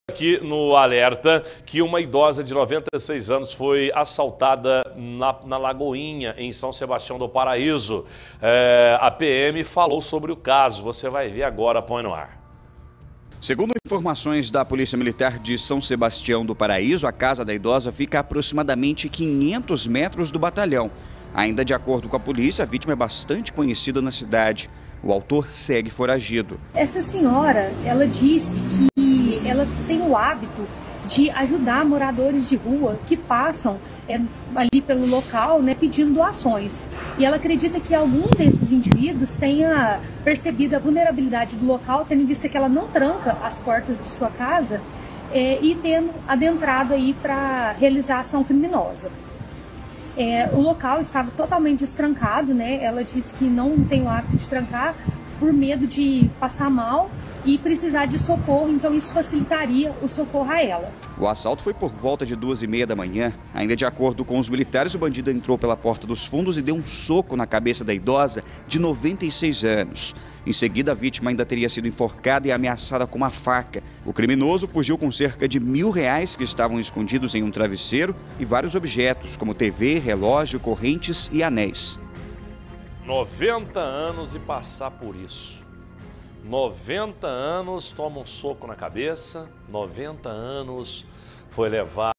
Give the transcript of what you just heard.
Aqui no alerta que uma idosa de 96 anos foi assaltada na Lagoinha, em São Sebastião do Paraíso. A PM falou sobre o caso, você vai ver agora, põe no ar. Segundo informações da Polícia Militar de São Sebastião do Paraíso, a casa da idosa fica a aproximadamente 500 metros do batalhão. Ainda de acordo com a polícia, a vítima é bastante conhecida na cidade. O autor segue foragido. Essa senhora, ela disse que ela tem o hábito de ajudar moradores de rua que passam ali pelo local, pedindo doações. E ela acredita que algum desses indivíduos tenha percebido a vulnerabilidade do local, tendo em vista que ela não tranca as portas de sua casa e tendo adentrado aí para realizar ação criminosa. O local estava totalmente destrancado, Ela disse que não tem o hábito de trancar por medo de passar mal e precisar de socorro, então isso facilitaria o socorro a ela. O assalto foi por volta de 2h30 da manhã. Ainda de acordo com os militares, o bandido entrou pela porta dos fundos e deu um soco na cabeça da idosa de 96 anos. Em seguida, a vítima ainda teria sido enforcada e ameaçada com uma faca. O criminoso fugiu com cerca de R$1.000 que estavam escondidos em um travesseiro e vários objetos, como TV, relógio, correntes e anéis. 90 anos e passar por isso. 90 anos, toma um soco na cabeça, 90 anos, foi levar